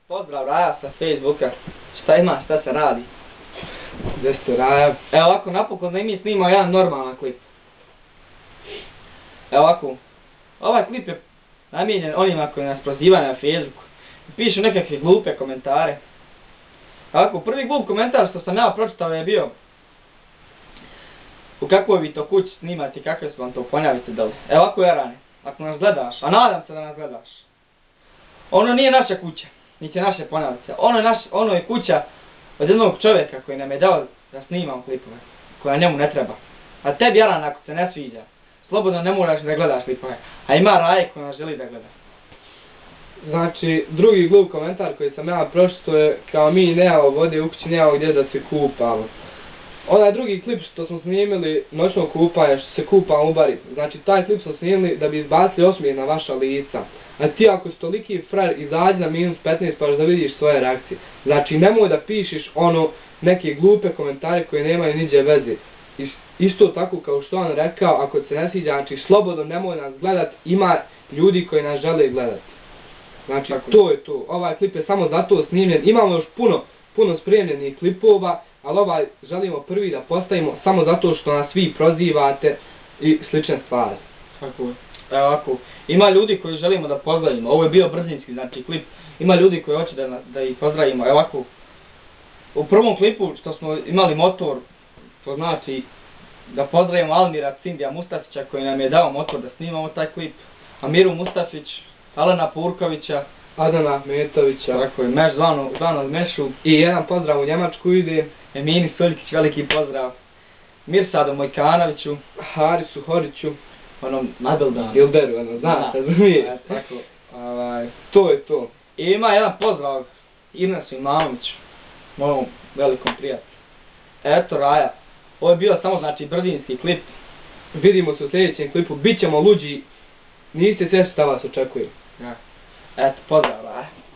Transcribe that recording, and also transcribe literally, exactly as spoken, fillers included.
Pozdrav Raja sa Facebooka. Šta ima, šta se radi? Gdje ste Raja? Evo ovako, napokon da i mi snimao jedan normalan klip. Evo ovako. Ovaj klip je namijenjen onima koji nas prozivaju na Facebooku. Pišu nekakve glupe komentare. Ovako, prvi glup komentar što sam ja pročitao je bio: u kakvoj vi to kući snimate, kakve su vam to ponjavite dole. Evo ovako, Jarane, ako nas gledaš, a nadam se da nas gledaš. Ono nije naša kuća, niti naše ponjavice. Ono je, naš, ono je kuća od jednog čovjeka koji nam je dao da snimamo klipove, koja njemu ne treba. A tebi, Jaran, ako se ne sviđa, slobodno ne moraš da gledaš klipove. A ima Raje koja nas želi da gleda. Znači, drugi glup komentar koji sam ja pročito je kao mi nemamo vode u kući, nemamo gdje da se kupamo. Onaj drugi klip što smo snimili, noćno kupanje, što se kupamo u bari. Znači, taj klip smo snimili da bi izbacili osmijeh na vaša lica. A ti ako si toliki frajer, izađi na minus petnaest pa da vidiš svoje reakcije. Znači, nemoj da pišiš ono neke glupe komentare koje nemaju niđe veze. Isto tako kao što on rekao, ako se ne sviđa, znači slobodno nemoj nas gledat, ima ljudi koji nas žele gledat. Znači, tako to je to. Ovaj klip je samo zato snimljen. Imamo još puno, puno spremljenih klipova, ali ovaj želimo prvi da postavimo samo zato što nas vi prozivate i slične stvari. Tako je. Evo ovako, ima ljudi koji želimo da pozdravimo. Ovo je bio brzinski, znači klip. Ima ljudi koji hoće da, da ih pozdravimo. Evo ovako, u prvom klipu što smo imali motor, to znači da pozdravimo Almira Cindija Mustafića koji nam je dao motor da snimamo taj klip. Amiru Mustafić, Alena Purkovića, Adana Metovića, tako je, Meš zvano, zvano Mešu. I jedan pozdrav u Njemačku ide. Emini Stoljkić, veliki pozdrav. Mirsadu Mojkanoviću, Harisu Horiću, onom Nabeldanu. Ilberu, ono, znaš, razumiješ. Tako, ovaj, to je to. I ima jedan pozdrav Irnesu Imamoviću, mojom velikom prijatelju. Eto Raja, ovo je bio samo znači brzinski klip. Vidimo se u sljedećem klipu, bit ćemo luđi, niste sve šta vas očekuje. Eto, pozdrav Raja.